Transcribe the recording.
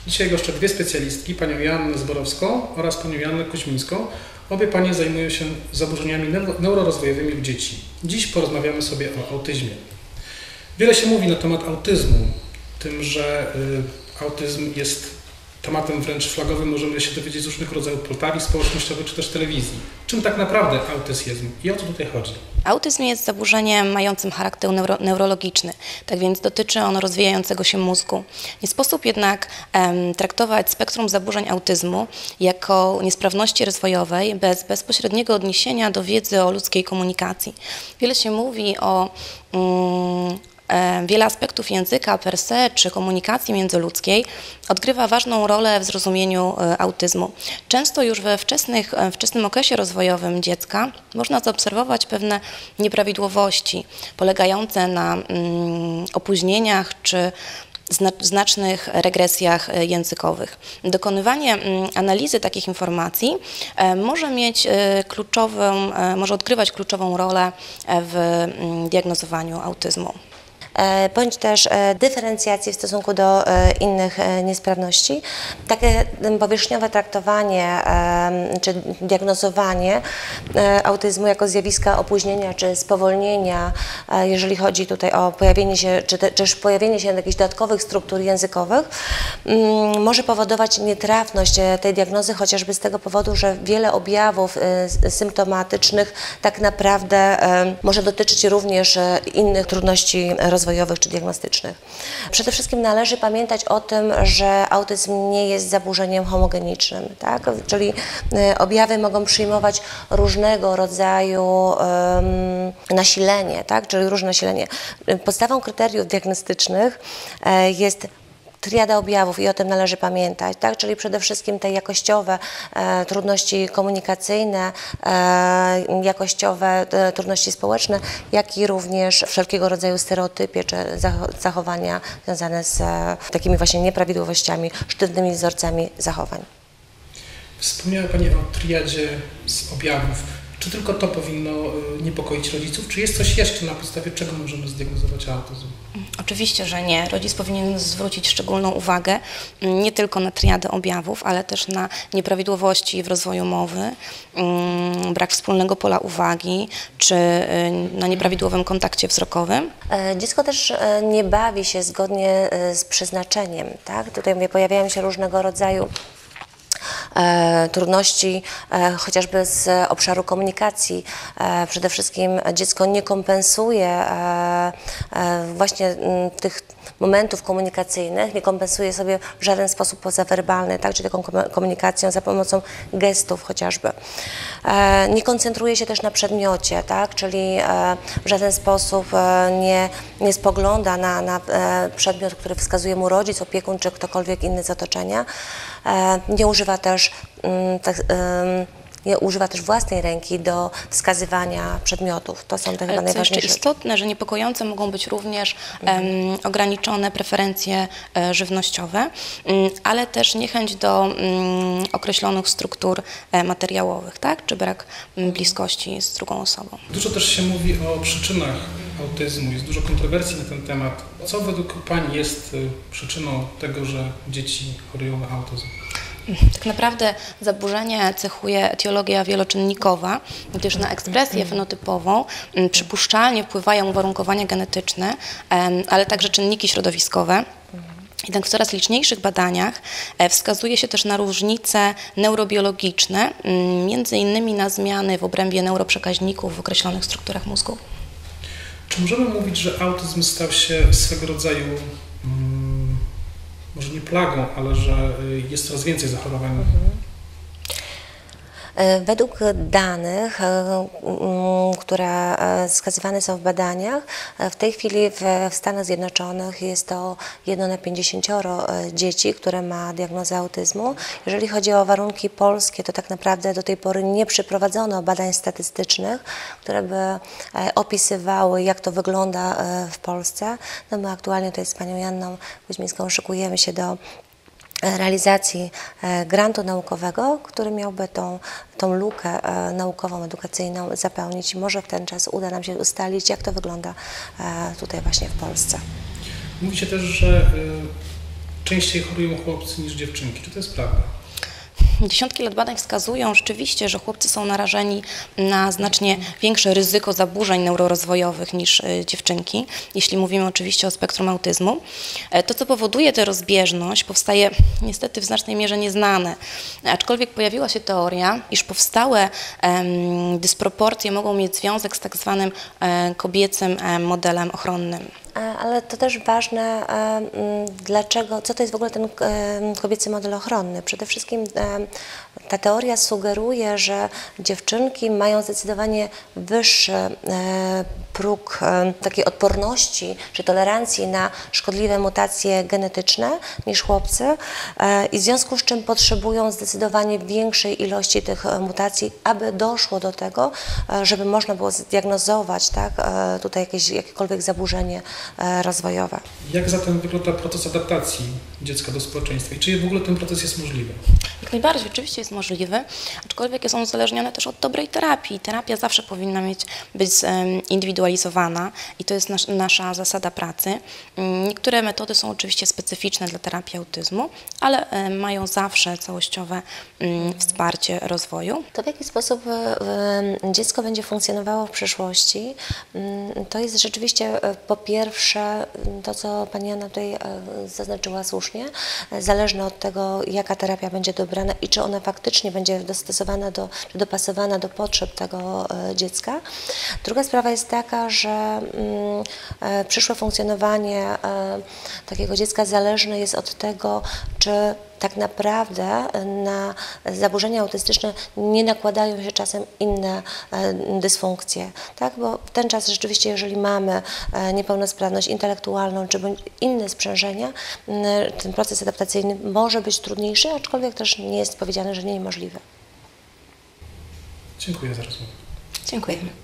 Dzisiaj goszczę dwie specjalistki, panią Joannę Zborowską oraz panią Joannę Kuźmińską. Obie panie zajmują się zaburzeniami neurorozwojowymi u dzieci. Dziś porozmawiamy sobie o autyzmie. Wiele się mówi na temat autyzmu, tym, że autyzm jest tematem wręcz flagowym, możemy się dowiedzieć z różnych rodzajów portali społecznościowych czy też telewizji. Czym tak naprawdę autyzm jest i o co tutaj chodzi? Autyzm jest zaburzeniem mającym charakter neurologiczny, tak więc dotyczy on rozwijającego się mózgu. Nie sposób jednak traktować spektrum zaburzeń autyzmu jako niesprawności rozwojowej bez bezpośredniego odniesienia do wiedzy o ludzkiej komunikacji. Wiele się mówi o wiele aspektów języka per se czy komunikacji międzyludzkiej odgrywa ważną rolę w zrozumieniu autyzmu. Często już we wczesnym okresie rozwojowym dziecka można zaobserwować pewne nieprawidłowości polegające na opóźnieniach czy znacznych regresjach językowych. Dokonywanie analizy takich informacji może odgrywać kluczową rolę w diagnozowaniu autyzmu. Bądź też dyferencjacji w stosunku do innych niesprawności. Takie powierzchniowe traktowanie czy diagnozowanie autyzmu jako zjawiska opóźnienia czy spowolnienia, jeżeli chodzi tutaj o pojawienie się, czy też pojawienie się jakichś dodatkowych struktur językowych, może powodować nietrafność tej diagnozy, chociażby z tego powodu, że wiele objawów symptomatycznych tak naprawdę może dotyczyć również innych trudności rozwojowych czy diagnostycznych. Przede wszystkim należy pamiętać o tym, że autyzm nie jest zaburzeniem homogenicznym, tak? Czyli objawy mogą przyjmować różnego rodzaju nasilenie, tak? Czyli różne nasilenie. Podstawą kryteriów diagnostycznych jest triada objawów i o tym należy pamiętać, tak? Czyli przede wszystkim te jakościowe trudności komunikacyjne, jakościowe trudności społeczne, jak i również wszelkiego rodzaju stereotypy czy zachowania związane z takimi właśnie nieprawidłowościami, sztywnymi wzorcami zachowań. Wspomniała Pani o triadzie z objawów. Czy tylko to powinno niepokoić rodziców, czy jest coś jeszcze, na podstawie czego możemy zdiagnozować autyzm? Oczywiście, że nie. Rodzic powinien zwrócić szczególną uwagę nie tylko na triadę objawów, ale też na nieprawidłowości w rozwoju mowy, brak wspólnego pola uwagi, czy na nieprawidłowym kontakcie wzrokowym. Dziecko też nie bawi się zgodnie z przeznaczeniem, tak? Tutaj pojawiają się różnego rodzaju trudności chociażby z obszaru komunikacji. Przede wszystkim dziecko nie kompensuje właśnie tych momentów komunikacyjnych, nie kompensuje sobie w żaden sposób pozawerbalny, tak? Czyli taką komunikacją za pomocą gestów chociażby. Nie koncentruje się też na przedmiocie, tak? Czyli w żaden sposób nie spogląda na przedmiot, który wskazuje mu rodzic, opiekun czy ktokolwiek inny z otoczenia. Nie używa też własnej ręki do wskazywania przedmiotów. To są te chyba najważniejsze. Co jeszcze istotne, że niepokojące mogą być również ograniczone preferencje żywnościowe, ale też niechęć do określonych struktur materiałowych, tak? Czy brak bliskości z drugą osobą. Dużo też się mówi o przyczynach autyzmu, jest dużo kontrowersji na ten temat. Co według Pani jest przyczyną tego, że dzieci chorują na autyzm? Tak naprawdę zaburzenie cechuje etiologia wieloczynnikowa, gdyż na ekspresję fenotypową przypuszczalnie wpływają uwarunkowania genetyczne, ale także czynniki środowiskowe. Jednak w coraz liczniejszych badaniach wskazuje się też na różnice neurobiologiczne, między innymi na zmiany w obrębie neuroprzekaźników w określonych strukturach mózgu. Czy możemy mówić, że autyzm stał się swego rodzaju może nie plagą, ale że jest coraz więcej zachorowań? Według danych, które wskazywane są w badaniach, w tej chwili w Stanach Zjednoczonych jest to 1 na 50 dzieci, które ma diagnozę autyzmu. Jeżeli chodzi o warunki polskie, to tak naprawdę do tej pory nie przeprowadzono badań statystycznych, które by opisywały, jak to wygląda w Polsce. No my aktualnie tutaj z panią Joanną Kuźmińską szykujemy się do realizacji grantu naukowego, który miałby tą lukę naukową, edukacyjną zapełnić i może w ten czas uda nam się ustalić, jak to wygląda tutaj właśnie w Polsce. Mówi się też, że częściej chorują chłopcy niż dziewczynki. Czy to jest prawda? Dziesiątki lat badań wskazują rzeczywiście, że chłopcy są narażeni na znacznie większe ryzyko zaburzeń neurorozwojowych niż dziewczynki, jeśli mówimy oczywiście o spektrum autyzmu. To, co powoduje tę rozbieżność, powstaje niestety w znacznej mierze nieznane, aczkolwiek pojawiła się teoria, iż powstałe dysproporcje mogą mieć związek z tak zwanym kobiecym modelem ochronnym. Ale to też ważne, dlaczego, co to jest w ogóle ten kobiecy model ochronny. Przede wszystkim ta teoria sugeruje, że dziewczynki mają zdecydowanie wyższy próg takiej odporności czy tolerancji na szkodliwe mutacje genetyczne niż chłopcy i w związku z czym potrzebują zdecydowanie większej ilości tych mutacji, aby doszło do tego, żeby można było zdiagnozować, tak, tutaj jakiekolwiek zaburzenie rozwojowe. Jak zatem wygląda proces adaptacji dziecka do społeczeństwa i czy w ogóle ten proces jest możliwy? Jak najbardziej, oczywiście jest możliwy, aczkolwiek jest on uzależniony też od dobrej terapii. Terapia zawsze powinna być indywidualizowana i to jest nasza zasada pracy. Niektóre metody są oczywiście specyficzne dla terapii autyzmu, ale mają zawsze całościowe wsparcie rozwoju. To, w jaki sposób dziecko będzie funkcjonowało w przyszłości, to jest rzeczywiście po pierwsze to, co pani Anna tutaj zaznaczyła słusznie, zależne od tego, jaka terapia będzie dobrana i czy ona faktycznie będzie dostosowana czy dopasowana do potrzeb tego dziecka. Druga sprawa jest taka, że przyszłe funkcjonowanie takiego dziecka zależne jest od tego, czy tak naprawdę na zaburzenia autystyczne nie nakładają się czasem inne dysfunkcje, tak? Bo w ten czas rzeczywiście, jeżeli mamy niepełnosprawność intelektualną czy inne sprzężenia, ten proces adaptacyjny może być trudniejszy, aczkolwiek też nie jest powiedziane, że niemożliwy. Dziękuję za rozmowę. Dziękujemy.